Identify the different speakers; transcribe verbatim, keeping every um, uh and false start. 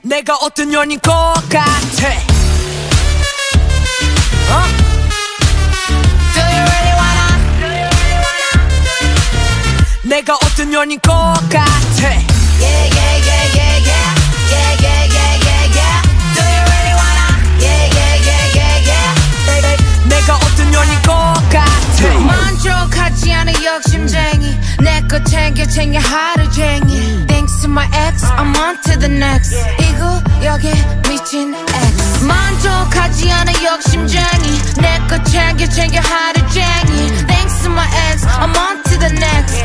Speaker 1: 내가 어떤 년인 것 같아. 어?
Speaker 2: Do you really wanna? Do you really wanna?
Speaker 1: 내가 어떤 년인 것 같아.
Speaker 2: Yeah, yeah, yeah, yeah, yeah. Yeah, yeah, yeah, yeah, yeah. Do you really wanna? Yeah, yeah, yeah, yeah, yeah.
Speaker 1: 내가 어떤 년인 것 같아.
Speaker 2: 만족하지 않은 욕심쟁이 내 거 챙겨 챙겨 하루쟁이 Thanks to my ex, I'm on to the next 이 구역에 미친 ex 만족하지 않은 욕심쟁이 내 거 챙겨 챙겨 하루쟁이 Thanks to my ex, I'm on to the next